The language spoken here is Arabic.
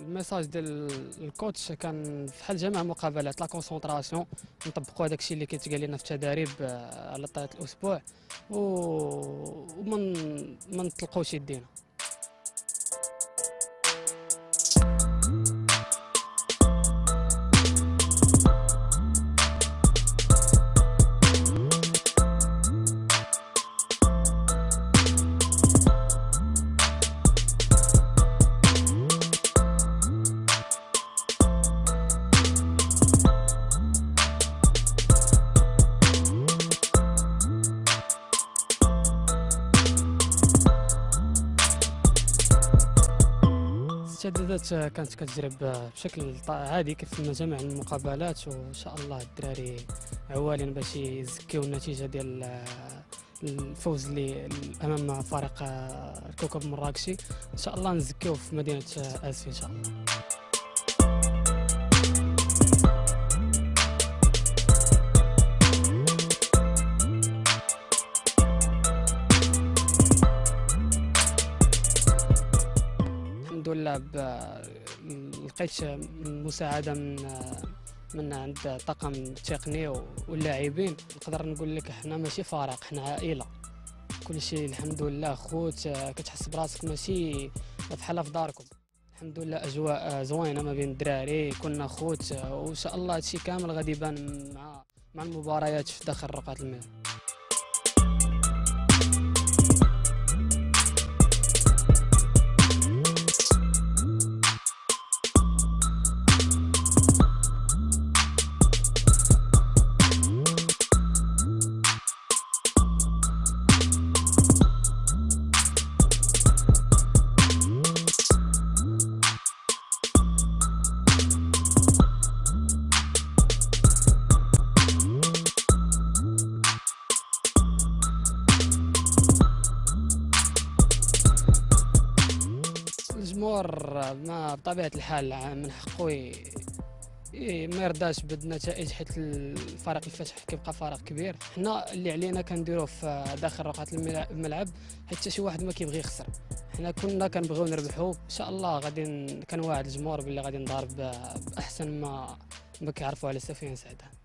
الميساج ديال الكوتش كان فحال جميع المقابلات لا كونسونطراسيون، نطبقوا هذاك الشيء اللي كيتقال لنا في التداريب على طيله الاسبوع ومن ما نطلقوش يدينا. التجديدات كانت كتجري بشكل عادي كيف ما جميع المقابلات، وان شاء الله الدراري عوالين باش يزكيو النتيجه ديال الفوز اللي امام فريق الكوكب المراكشي. ان شاء الله نزكيوه في مدينه اسفي ان شاء الله. الحمد لله لقيت مساعده من عند الطاقم التقني واللاعبين. نقدر نقول لك حنا ماشي فريق، حنا عائله، كل شيء الحمد لله خوت، كتحس براسك ماشي بحال في داركم. الحمد لله اجواء زوينه ما بين الدراري، كنا خوت، وان شاء الله هادشي كامل غادي يبان مع المباريات في داخل رقعه المياه. الجمهور ما بطبيعة الحال من حقه ما يرضاش بالنتائج، حيت الفريق الفتح كيبقى فريق كبير. حنا اللي علينا كنديروه في داخل رقعة الملعب، حيت حتى شي واحد ما كيبغي يخسر. حنا كنا كنبغيو نربحوا، ان شاء الله غادي كنواعد الجمهور باللي غادي نضارب باحسن ما كيعرفوا على سفيان سعدان.